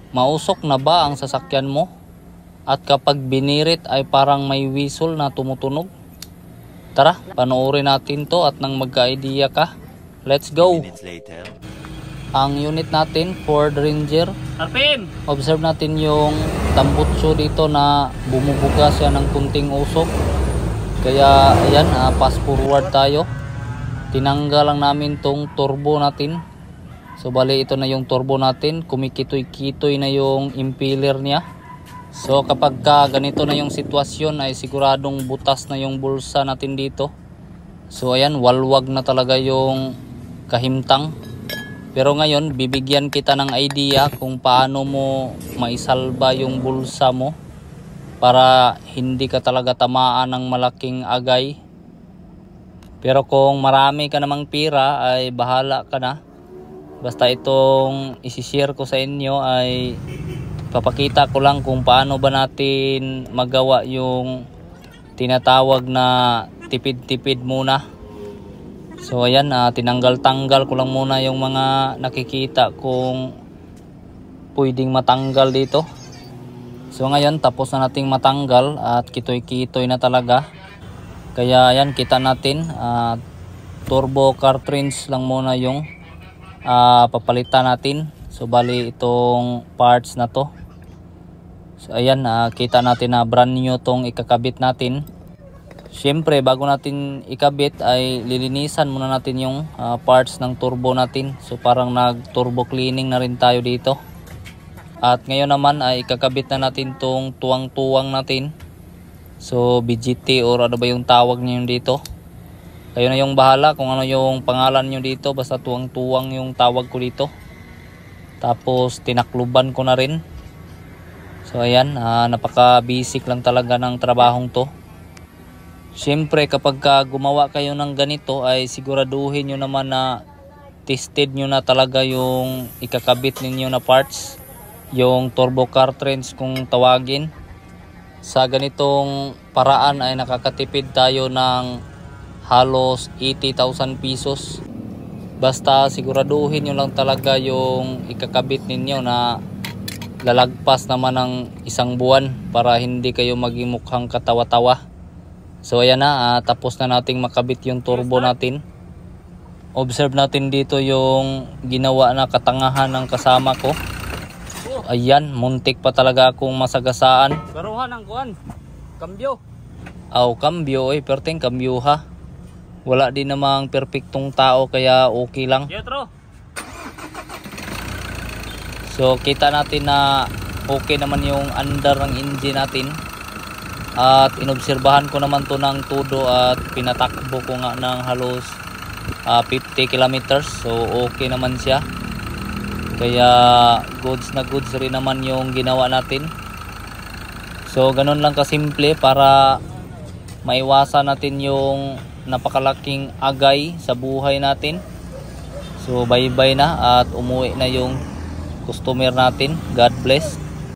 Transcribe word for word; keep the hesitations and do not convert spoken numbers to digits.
Mausok na ba ang sasakyan mo? At kapag binirit ay parang may whistle na tumutunog? Tara, panoorin natin to at nang magka-idea ka. Let's go! Ang unit natin, Ford Ranger. Arpin! Observe natin yung tambutso dito na bumubuga siya ng kunting usok. Kaya ayan, uh, pass forward tayo. Tinanggal lang namin tong turbo natin. So bali ito na yung turbo natin, kumikitoy-kitoy na yung impeller niya. So kapag ka ganito na yung sitwasyon ay siguradong butas na yung bulsa natin dito. So ayan, walwag na talaga yung kahimtang. Pero ngayon bibigyan kita ng idea kung paano mo maisalba yung bulsa mo para hindi ka talaga tamaan ng malaking agay. Pero kung marami ka namang pira ay bahala ka na. Basta itong isi-share ko sa inyo ay papakita ko lang kung paano ba natin magawa yung tinatawag na tipid-tipid muna. So ayan, uh, tinanggal-tanggal ko lang muna yung mga nakikita kung pwedeng matanggal dito. So ngayon tapos na nating matanggal at kitoy-kitoy na talaga. Kaya ayan, kita natin uh, turbo cartridge lang muna yung Uh, papalitan natin. So bali itong parts na to. So ayan, uh, kita natin na brand new tong ikakabit natin. Siyempre bago natin ikabit ay lilinisan muna natin yung uh, parts ng turbo natin. So parang nag turbo cleaning na rin tayo dito. At ngayon naman ay ikakabit na natin tong tuwang-tuwang natin. So B G T or ano ba yung tawag niyo dito. Kayo na yung bahala kung ano yung pangalan nyo dito. Basta tuwang-tuwang yung tawag ko dito. Tapos tinakluban ko na rin. So ayan, uh, napaka-basic lang talaga ng trabahong to. Siyempre kapag ka gumawa kayo ng ganito ay siguraduhin nyo naman na tested nyo na talaga yung ikakabit ninyo na parts. Yung turbo cartridge kung tawagin. Sa ganitong paraan ay nakakatipid tayo ng halos eighty thousand pesos. Basta siguraduhin nyo lang talaga yung ikakabit ninyo na lalagpas naman ng isang buwan para hindi kayo maging mukhang katawa-tawa. So ayan na, uh, tapos na nating makabit yung turbo natin. Observe natin dito yung ginawa na katangahan ng kasama ko. Ayan, muntik pa talaga akong masagasaan. Baruhan ang kuan, kambyo. Aw, kambyo eh, perting kambyo ha. Wala din namang perpektong tao kaya okay lang. Yetro. So kita natin na okay naman yung under ng engine natin. At inobserbahan ko naman to ng todo at pinatakbo ko nga ng halos uh, fifty kilometers. So okay naman siya. Kaya goods na goods rin naman yung ginawa natin. So ganun lang kasimple para maiwasan natin yung napakalaking agay sa buhay natin. So bye bye na at umuwi na yung customer natin. God bless.